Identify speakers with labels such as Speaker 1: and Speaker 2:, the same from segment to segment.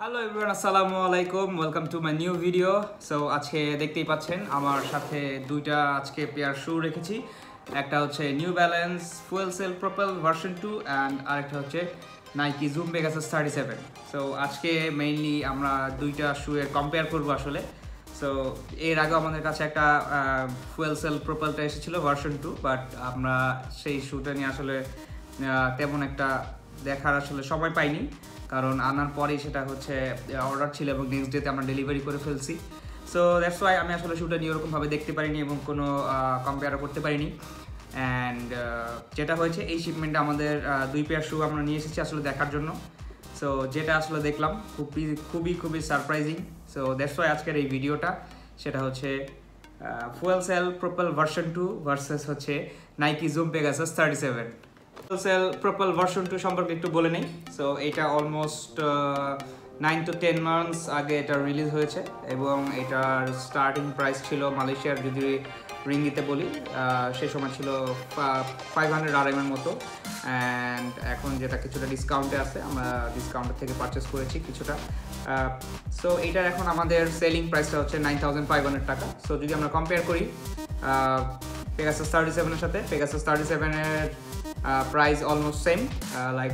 Speaker 1: Hello everyone, আসসালামু আলাইকুম। Welcome to my new video. So আজকে দেখতেই পাচ্ছেন আমার সাথে দুইটা আজকে পেয়ার শু রেখেছি। একটা হচ্ছে New Balance FuelCell Propel version 2 and আরেকটা হচ্ছে নাইকি জুম পেগাসাস 37। সো আজকে মেইনলি আমরা দুইটা শুয়ের কম্পেয়ার করবো আসলে। সো এর আগে আমাদের কাছে একটা ফুয়েল সেল প্রপেলটা এসেছিলো ভার্সন 2, বাট আমরা সেই শুটা নিয়ে আসলে তেমন একটা দেখার আসলে সময় পাইনি, কারণ আনার পরেই সেটা হচ্ছে অর্ডার ছিল এবং নেক্সট ডেতে আমরা ডেলিভারি করে ফেলছি। সো দ্যাটস ওয়াই আমি আসলে শুটা নিয়ে ওরকমভাবে দেখতে পারিনি এবং কোনো কম্পেয়ারও করতে পারিনি। অ্যান্ড যেটা হয়েছে, এই শিপমেন্টে আমাদের দুই পেয়ার শু আমরা নিয়ে এসেছি আসলে দেখার জন্য। সো যেটা আসলে দেখলাম খুবই সারপ্রাইজিং। সো দ্যাটস ওয়াই আজকের এই ভিডিওটা, সেটা হচ্ছে FuelCell Propel version 2 versus হচ্ছে Nike Zoom Pegasus 37। FuelCell Propel version 2 সম্পর্কে একটু বলে নেই। সো এটা অলমোস্ট 9 to 10 মান্থস আগে এটা রিলিজ হয়েছে এবং এটার স্টার্টিং প্রাইস ছিল মালয়েশিয়ার, যদি রিঙ্গিতে বলি, সেই সময় ছিল 500 RM এর মতো। অ্যান্ড এখন যেটা কিছুটা ডিসকাউন্টে আছে, আমরা ডিসকাউন্টের থেকে পারচেস করেছি কিছুটা। সো এইটার এখন আমাদের সেলিং প্রাইসটা হচ্ছে 9,500 টাকা। সো যদি আমরা কম্পেয়ার করি পেগাসাস 37 এর সাথে, পেগাসাস 37 এর price almost same, like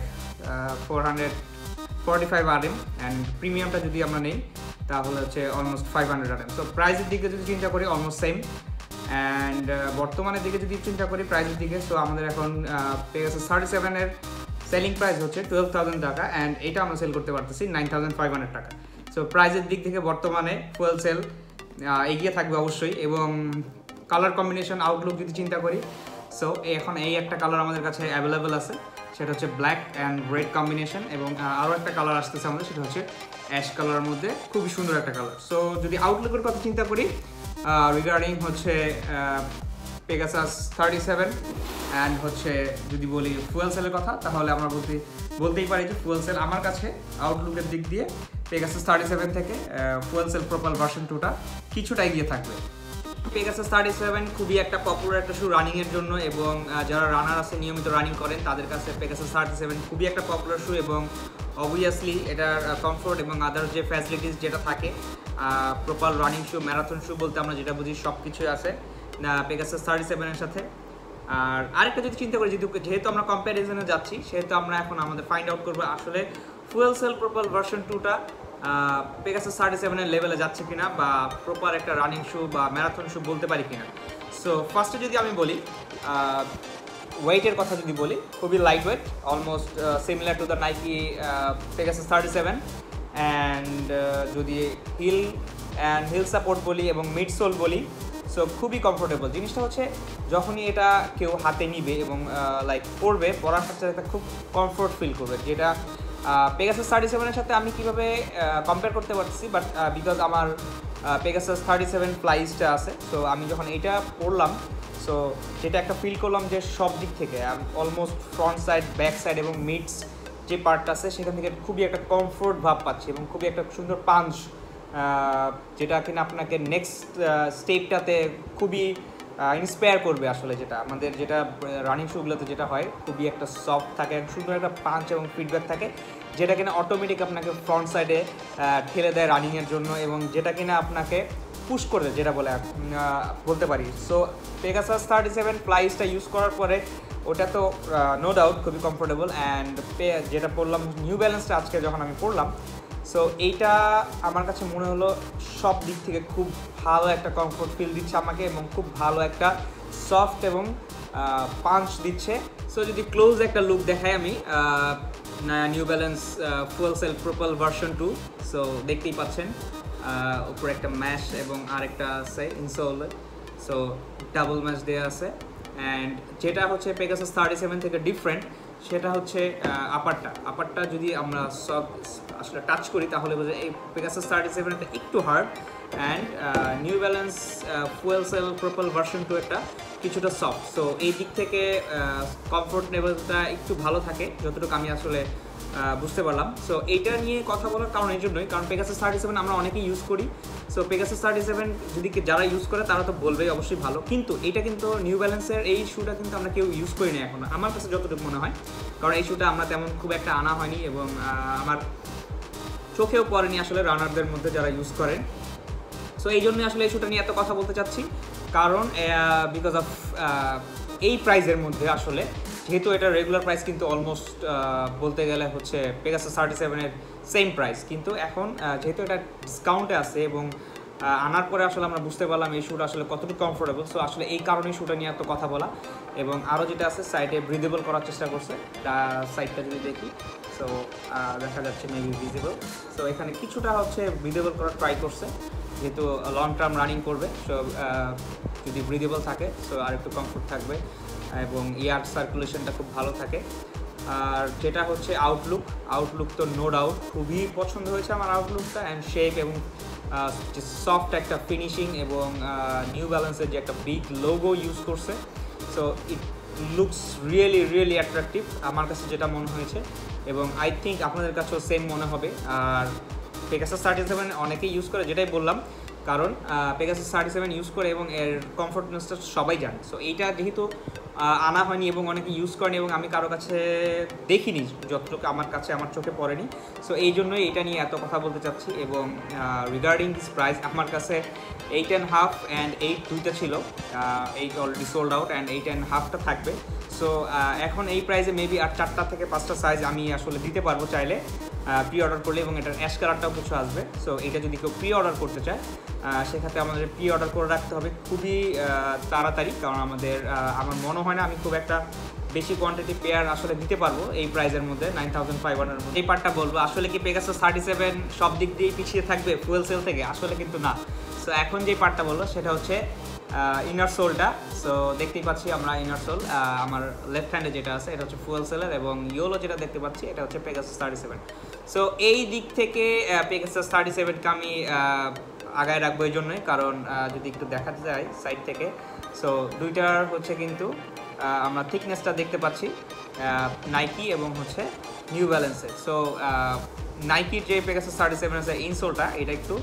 Speaker 1: 445 RM, and প্রিমিয়ামটা যদি আমরা নেই তাহলে হচ্ছে অলমোস্ট 500 RM। সো প্রাইসের দিকে যদি চিন্তা করি অলমোস্ট সেম। অ্যান্ড বর্তমানের দিকে যদি চিন্তা করি প্রাইসের দিকে, সো আমাদের এখন পেগাসাস 37 এর সেলিং প্রাইস হচ্ছে 12,000 টাকা, অ্যান্ড এটা আমরা সেল করতে পারতেছি 9,500 টাকা। সো প্রাইসের দিক থেকে বর্তমানে ফুয়েল সেল এগিয়ে থাকবে অবশ্যই। এবং কালার কম্বিনেশন আউটলুক যদি চিন্তা করি, সো এখন এই একটা কালার আমাদের কাছে অ্যাভেলেবেল আছে, সেটা হচ্ছে ব্ল্যাক অ্যান্ড রেড কম্বিনেশন, এবং আরও একটা কালার আসতেছে আমাদের, সেটা হচ্ছে অ্যাশ কালারের মধ্যে, খুবই সুন্দর একটা কালার। সো যদি আউটলুকের কথা চিন্তা করি রিগার্ডিং হচ্ছে পেগাসাস 37 অ্যান্ড হচ্ছে যদি বলি ফুয়েল সেলের কথা, তাহলে আমরা বলতেই পারি যে ফুয়েল সেল আমার কাছে আউটলুকের দিক দিয়ে পেগাসাস 37 থেকে ফুয়েল সেল প্রপেল ভার্সন 2টা কিছুটা এগিয়ে থাকবে। পেগাসাস 37 খুবই একটা পপুলার একটা শু রানিংয়ের জন্য, এবং যারা রানার আছে নিয়মিত রানিং করেন তাদের কাছে পেগাসাস 37 খুবই একটা পপুলার শু, এবং অবভিয়াসলি এটার কমফোর্ট এবং আদার যে ফ্যাসিলিটিস যেটা থাকে proper running shoe, marathon shoe বলতে আমরা যেটা বুঝি সব কিছুই আছে পেগাসাস 37 এর সাথে। আর আরেকটা যদি চিন্তা করি, যেহেতু আমরা কম্প্যারিজনে যাচ্ছি, সেহেতু আমরা এখন আমাদের ফাইন্ড আউট করবো আসলে ফুয়েল সেল প্রপেল ভার্সন 2টা পেগাসাস 37 এর লেভেলে যাচ্ছে কিনা, বা প্রপার একটা রানিং শু বা ম্যারাথন শু বলতে পারি কিনা। সো ফার্স্টে যদি আমি বলি ওয়েটের কথা, যদি বলি খুবই lightweight, almost similar to the Nike Pegasus 37। And যদি হিল সাপোর্ট বলি এবং মিড সোল বলি, সো খুবই কমফোর্টেবল। জিনিসটা হচ্ছে যখনই এটা কেউ হাতে নিবে এবং লাইক পরবে, পরার সাথে একটা খুব কমফোর্ট ফিল করবে, যেটা পেগাসাস 37 এর সাথে আমি কীভাবে কম্পেয়ার করতে পারছি, বাট বিকজ আমার পেগাসাস 37 প্রাইসটা আছে। সো আমি যখন এইটা পরলাম, সো যেটা একটা ফিল করলাম যে সব দিক থেকে almost front side, back side এবং মিডস যে পার্টটা আছে সেখান থেকে খুবই একটা কমফোর্ট ভাব পাচ্ছি, এবং খুবই একটা সুন্দর পাঞ্চ, যেটা কিনা আপনাকে নেক্সট স্টেপটাতে খুবই ইন্সপায়ার করবে। আসলে যেটা আমাদের যেটা রানিং শুগুলোতে যেটা হয়, খুবই একটা সফট থাকে, সুন্দর একটা পাঞ্চ এবং ফিডব্যাক থাকে, যেটা কিনা অটোমেটিক আপনাকে ফ্রন্ট সাইডে ঠেলে দেয় রানিংয়ের জন্য, এবং যেটা কিনা আপনাকে পুশ করে দেয়, যেটা বলতে পারি। সো পেগাসাস 37 প্রাইসটা ইউজ করার পরে ওটা তো নো ডাউট খুবই কমফোর্টেবল। অ্যান্ড যেটা পড়লাম নিউ ব্যালেন্সটা আজকে যখন আমি পড়লাম, সো এইটা আমার কাছে মনে হলো সব দিক থেকে খুব ভালো একটা কমফোর্ট ফিল দিচ্ছে আমাকে, এবং খুব ভালো একটা সফট এবং পাঞ্চ দিচ্ছে। সো যদি ক্লোজ একটা লুক দেখাই আমি New Balance FuelCell Propel version 2, so দেখতেই পাচ্ছেন উপরে একটা ম্যাশ এবং আরেকটা আছে ইনসোল, সো ডাবল ম্যাশ দেওয়া আছে। অ্যান্ড যেটা হচ্ছে পেগাসাস 37 থেকে ডিফারেন্ট, সেটা হচ্ছে আপারটা যদি আমরা সব আসলে টাচ করি তাহলে বোঝা এই পেগাসাস 37 একটু hard, and New Balance FuelCell Propel version 2 একটা কিছুটা সফট। সো এই দিক থেকে কমফোর্ট লেভেলটা একটু ভালো থাকে, যতটুকু আমি আসলে বুঝতে পারলাম। সো এইটা নিয়ে কথা বলার কারণ এই জন্যই, কারণ পেগাসাস 37 আমরা অনেকেই ইউজ করি। সো পেগাসাস 37 যদি যারা ইউজ করে তারা তো বলবেই অবশ্যই ভালো, কিন্তু এটা কিন্তু নিউ ব্যালেন্সের এই শুটা কিন্তু আমরা কেউ ইউজ করি না এখন, আমার কাছে যতটুকু মনে হয়, কারণ এই শুটা আমরা তেমন খুব একটা আনা হয়নি, এবং আমার চোখেও পড়েনি আসলে রানারদের মধ্যে যারা ইউজ করেন। সো এই জন্যই আসলে এই শুটা নিয়ে এত কথা বলতে চাচ্ছি, কারণ বিকজ অফ এই প্রাইসের মধ্যে আসলে যেহেতু এটা রেগুলার প্রাইস কিন্তু অলমোস্ট বলতে গেলে হচ্ছে পেগাসাস 37-এর সেম প্রাইস, কিন্তু এখন যেহেতু এটা ডিসকাউন্টে আছে এবং আনার পরে আসলে আমরা বুঝতে পারলাম এই শুটা আসলে কতটুকু কমফোর্টেবল। সো আসলে এই কারণেই শুটা নিয়ে এত কথা বলা। এবং আরও যেটা আছে সাইডে ব্রিদেবল করার চেষ্টা করছে, সাইডটা যদি দেখি সো দেখা যাচ্ছে মেবি ভিজিবল। সো এখানে কিছুটা হচ্ছে ব্রিদেবল করার ট্রাই করছে, যেহেতু লং টার্ম রানিং করবে। সো যদি ব্রিদেবল থাকে সো আর একটু কমফোর্ট থাকবে এবং এয়ার সার্কুলেশনটা খুব ভালো থাকে। আর যেটা হচ্ছে আউটলুক তো নো ডাউট খুবই পছন্দ হয়েছে আমার আউটলুকটা, অ্যান্ড শেপ এবং সফট একটা ফিনিশিং এবং নিউ ব্যালেন্সের যে একটা বিগ লোগো ইউজ করছে। So it looks really attractive আমার কাছে যেটা মনে হয়েছে, এবং আই থিঙ্ক আপনাদের কাছেও সেম মনে হবে। আর পেগাসাস 37 অনেকেই ইউজ করে, যেটাই বললাম, কারণ পেগাসাস 37 ইউজ করে এবং এর কমফোর্টনেসটা সবাই জানে। সো এইটা যেহেতু আনা হয়নি এবং অনেকে ইউজ করেনি এবং আমি কারো কাছে দেখিনি, যতটুকু আমার কাছে আমার চোখে পড়েনি। সো এই জন্যই এটা নিয়ে এত কথা বলতে চাচ্ছি। এবং রিগার্ডিং দিস প্রাইস, আমার কাছে 8.5 অ্যান্ড 8 দুইটা ছিল, 8 অলরেডি সোল্ড আউট অ্যান্ড 8.5টা থাকবে। সো এখন এই প্রাইসে মেবি আর 4টা থেকে 5টা সাইজ আমি আসলে দিতে পারবো চাইলে প্রি অর্ডার করলে, এবং এটার অ্যাশ কালারটাও কিছু আসবে। সো এটা যদি কেউ প্রি অর্ডার করতে চায় সেক্ষেত্রে আমাদের প্রি অর্ডার করে রাখতে হবে খুবই তাড়াতাড়ি, কারণ আমার মনে হয় না আমি খুব একটা বেশি কোয়ান্টিটি পেয়ার আসলে দিতে পারবো এই প্রাইসের মধ্যে 9500 এর মধ্যে। এই পার্টটা বলবো, আসলে কি পেগাসাস 37 সব দিক দিয়ে পিছিয়ে থাকবে ফুয়েল সেল থেকে? আসলে কিন্তু না। সো এখন যে পার্টটা বলবো সেটা হচ্ছে ইনার সোলটা। সো দেখতেই পাচ্ছি আমরা ইনার সোল, আমার লেফট হ্যান্ডে যেটা আছে এটা হচ্ছে ফুয়েল সেলের, এবং ইয়েলো যেটা দেখতে পাচ্ছি এটা হচ্ছে পেগাসাস 37। সো এই দিক থেকে পেগাসাস 37কে আমি আগায় রাখবো এই জন্যই, কারণ যদি একটু দেখাতে যাই সাইড থেকে, সো দুইটার হচ্ছে কিন্তু আমরা থিকনেসটা দেখতে পাচ্ছি নাইকি এবং হচ্ছে নিউ ব্যালেন্সের। সো নাইকির যে পেগাসাস 37 আছে ইনসোলটা, এটা একটু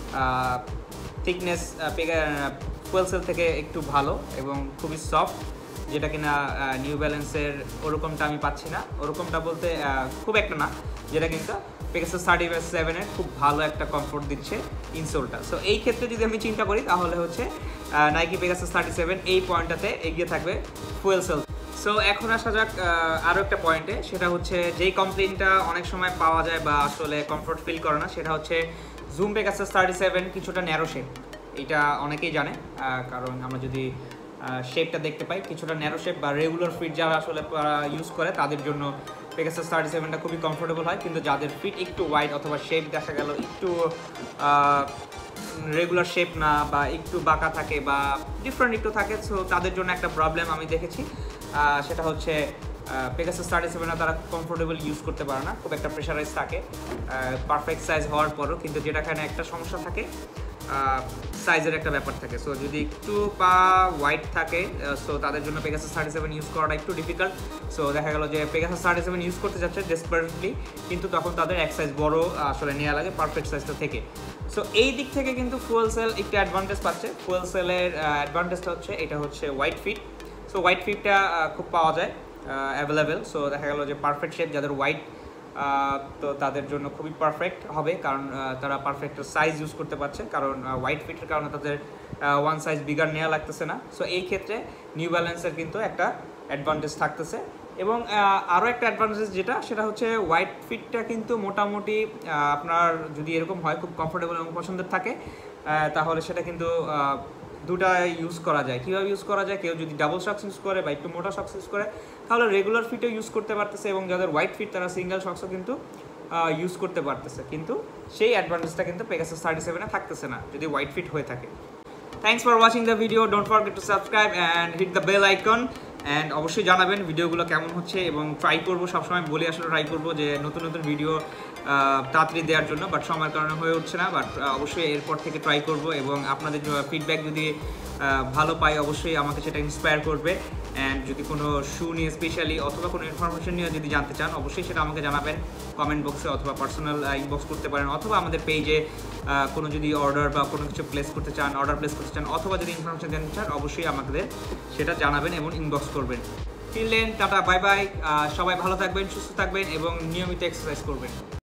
Speaker 1: থিকনেস ফুয়েল সেল থেকে একটু ভালো এবং খুবই সফট, যেটা কিনা নিউ ব্যালেন্সের ওরকমটা আমি পাচ্ছি না। ওরকমটা বলতে খুব একটা না, যেটা কিন্তু পেগাসাস 37-এর খুব ভালো একটা কমফোর্ট দিচ্ছে ইনসোলটা। সো এই ক্ষেত্রে যদি আমি চিন্তা করি তাহলে হচ্ছে নাইকি পেগাসাস 37 এই পয়েন্টটাতে এগিয়ে থাকবে ফুয়েল সেল। সো এখন আসা যাক আরও একটা পয়েন্টে, সেটা হচ্ছে যেই কমপ্লেইনটা অনেক সময় পাওয়া যায় বা আসলে কমফোর্ট ফিল করে না, সেটা হচ্ছে জুম পেগাসাস 37 কিছুটা ন্যারো শেপ। এটা অনেকেই জানে, কারণ আমরা যদি শেপটা দেখতে পাই কিছুটা ন্যারো শেপ, বা রেগুলার ফিট যারা আসলে ইউজ করে তাদের জন্য পেগাসাস 37টা খুবই কমফোর্টেবল হয়। কিন্তু যাদের ফিট একটু ওয়াইড অথবা শেপ দেখা গেল একটু রেগুলার শেপ না, বা একটু বাঁকা থাকে বা ডিফারেন্ট একটু থাকে, সো তাদের জন্য একটা প্রবলেম আমি দেখেছি। সেটা হচ্ছে পেগাসাস 37 তারা কমফোর্টেবল ইউজ করতে পারে না, খুব একটা প্রেশারাইজ থাকে পারফেক্ট সাইজ হওয়ার পরও, কিন্তু যেটাখানে একটা সমস্যা থাকে সাইজের একটা ব্যাপার থাকে। সো যদি একটু পা ওয়াইড থাকে সো তাদের জন্য পেগাসাস 37 ইউজ করাটা একটু ডিফিকাল্ট। সো দেখা গেল যে পেগাসাস 37 ইউজ করতে যাচ্ছে ডেসপারেটলি, কিন্তু তখন তাদের এক সাইজ বড় আসলে নেওয়া লাগে পারফেক্ট সাইজটা থেকে। সো এই দিক থেকে কিন্তু ফুয়েল সেল একটু অ্যাডভান্টেজ পাচ্ছে। ফুয়েল সেলের অ্যাডভান্টেজটা হচ্ছে এটা হচ্ছে হোয়াইট ফিট। সো হোয়াইট ফিটটা খুব পাওয়া যায় অ্যাভেলেবেল। সো দেখা গেল যে পারফেক্ট শেপ যাদের হোয়াইট, তো তাদের জন্য খুবই পারফেক্ট হবে, কারণ তারা পারফেক্ট সাইজ ইউজ করতে পারছে, কারণ হোয়াইট ফিটের কারণে তাদের ওয়ান সাইজ বিগার নেওয়া লাগতেছে না। সো এই ক্ষেত্রে নিউ ব্যালেন্সের কিন্তু একটা অ্যাডভান্টেজ থাকতেছে। এবং আরও একটা অ্যাডভান্টেজ যেটা, সেটা হচ্ছে হোয়াইট ফিটটা কিন্তু মোটামুটি আপনার যদি এরকম হয় খুব কমফোর্টেবল এবং পছন্দের থাকে, তাহলে সেটা কিন্তু দুটা ইউজ করা যায়। কীভাবে ইউজ করা যায়, কেউ যদি ডাবল সক্স ইউজ করে বা একটু মোটা সক্স ইউজ করে তাহলে রেগুলার ফিটও ইউজ করতে পারতেছে, এবং যাদের হোয়াইট ফিট তারা সিঙ্গেল সক্সও কিন্তু ইউজ করতে পারতেছে। কিন্তু সেই অ্যাডভান্টেজটা কিন্তু পেগাসাস 37-এ থাকতেছে না যদি হোয়াইট ফিট হয়ে থাকে। Thanks for watching the video, don't forget to subscribe and hit the bell icon. And অবশ্যই জানাবেন ভিডিওগুলো কেমন হচ্ছে, এবং ট্রাই করবো, সবসময় বলে আসলে ট্রাই করবো যে নতুন নতুন ভিডিও তাড়াতাড়ি দেওয়ার জন্য, বাট সময়ের কারণে হয়ে উঠছে না। বাট অবশ্যই এরপর থেকে ট্রাই করবো, এবং আপনাদের ফিডব্যাক যদি ভালো পাই অবশ্যই আমাকে সেটা ইন্সপায়ার করবে। অ্যান্ড যদি কোনো শু নিয়ে স্পেশালি অথবা কোনো ইনফরমেশন নিয়ে যদি জানতে চান অবশ্যই সেটা আমাকে জানাবেন কমেন্ট বক্সে, অথবা পার্সোনাল ইনবক্স করতে পারেন, অথবা আমাদের পেজে কোনো যদি অর্ডার বা কোনো কিছু প্লেস করতে চান, অথবা যদি ইনফরমেশন জানতে চান অবশ্যই আমাদের সেটা জানাবেন এবং ইনবক্স করবেন। Till then tata, bye bye. সবাই ভালো থাকবেন, সুস্থ থাকবেন এবং নিয়মিত এক্সারসাইজ করবেন।